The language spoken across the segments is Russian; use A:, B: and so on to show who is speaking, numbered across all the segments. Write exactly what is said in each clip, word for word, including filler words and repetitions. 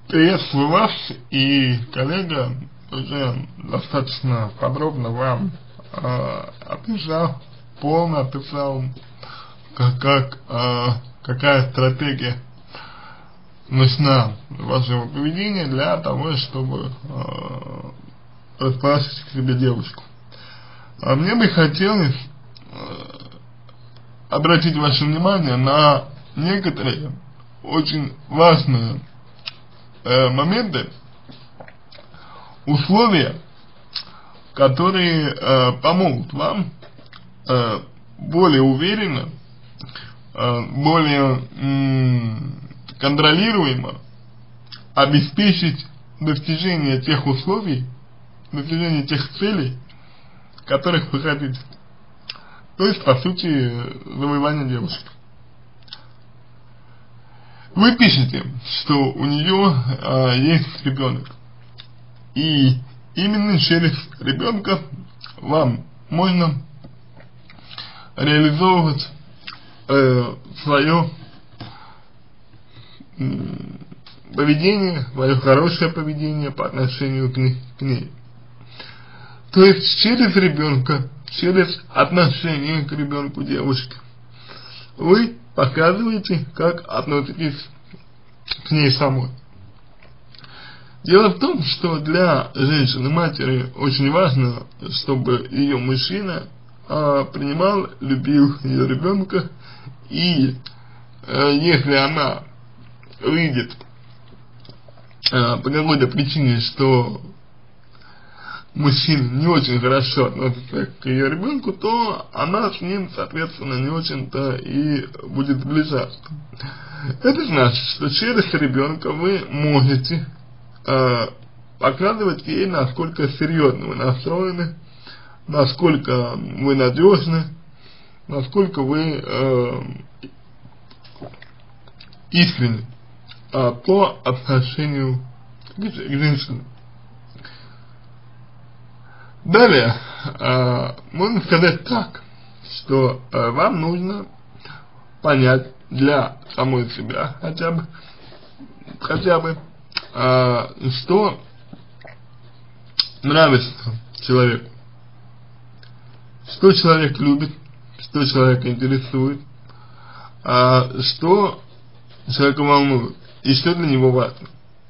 A: Приветствую вас, и коллега уже достаточно подробно вам э, описал, полно описал, как, как э, какая стратегия нужна вашего поведения для того, чтобы э, расположить к себе девушку. А мне бы хотелось э, обратить ваше внимание на некоторые очень важные э, моменты, условия, которые э, помогут вам э, более уверенно, э, более м, контролируемо обеспечить достижение тех условий, достижение тех целей, которых вы хотите. То есть, по сути, завоевание девушки. Вы пишете, что у нее э, есть ребенок, и именно через ребенка вам можно реализовывать э, свое э, поведение, свое хорошее поведение по отношению к ней, к ней. То есть через ребенка, через отношение к ребенку девушки, вы показываете, как относитесь к ней самой. Дело в том, что для женщины-матери очень важно, чтобы ее мужчина а, принимал, любил ее ребенка, и а, если она видит а, по какой-то причине, что мужчина не очень хорошо относится к ее ребенку, то она с ним, соответственно, не очень-то и будет сближаться. Это значит, что через ребенка вы можете э, показывать ей, насколько серьезно вы настроены, насколько вы надежны, насколько вы э, искренны э, по отношению к женщине. Далее, э, можно сказать так, что э, вам нужно понять для самой себя хотя бы, хотя бы, э, что нравится человеку, что человек любит, что человека интересует, э, что человека волнует и что для него важно.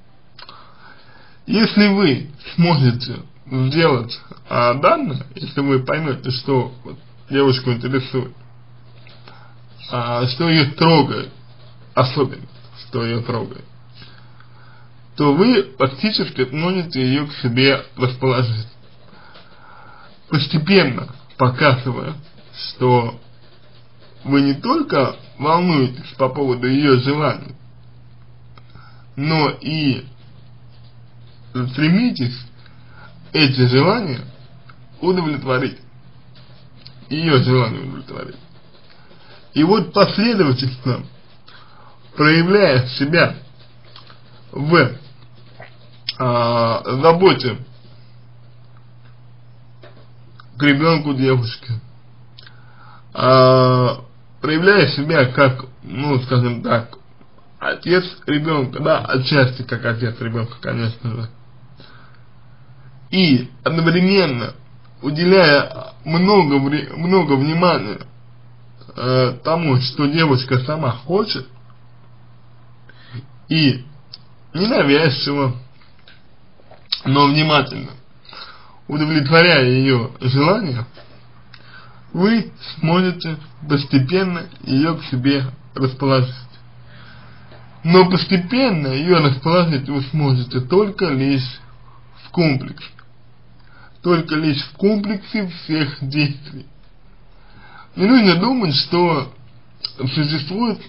A: Если вы сможете сделать а, данное, если вы поймете, что вот, девушку интересует, а, что ее трогает, особенно, что ее трогает, то вы практически сможете ее к себе расположить, постепенно показывая, что вы не только волнуетесь по поводу ее желаний, но и стремитесь эти желания удовлетворить, ее желание удовлетворить. И вот последовательно, проявляя себя в а, заботе к ребенку девушки, а, проявляя себя как, ну, скажем так, отец ребенка, да, отчасти как отец ребенка, конечно же, и одновременно уделяя много, много внимания э, тому, что девушка сама хочет, и ненавязчиво, но внимательно удовлетворяя ее желания, вы сможете постепенно ее к себе расположить. Но постепенно ее расположить вы сможете только лишь в комплексе. Только лишь в комплексе всех действий. Не нужно думать, что существуют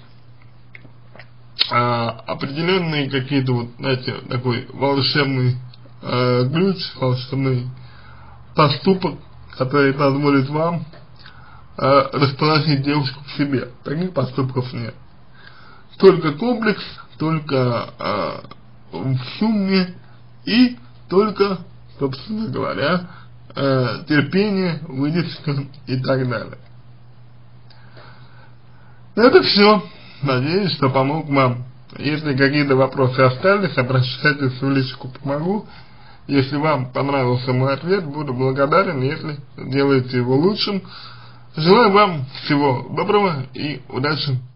A: а, определенные какие-то вот, знаете, такой волшебный а, ключ, волшебный поступок, который позволит вам а, расположить девушку к себе. Таких поступков нет. Только комплекс, только а, в сумме и только, собственно говоря, э, терпение, выдержка и так далее. Это все. Надеюсь, что помог вам Если какие-то вопросы остались, обращайтесь в личку «Помогу». Если вам понравился мой ответ, буду благодарен, если сделаете его лучшим. Желаю вам всего доброго и удачи!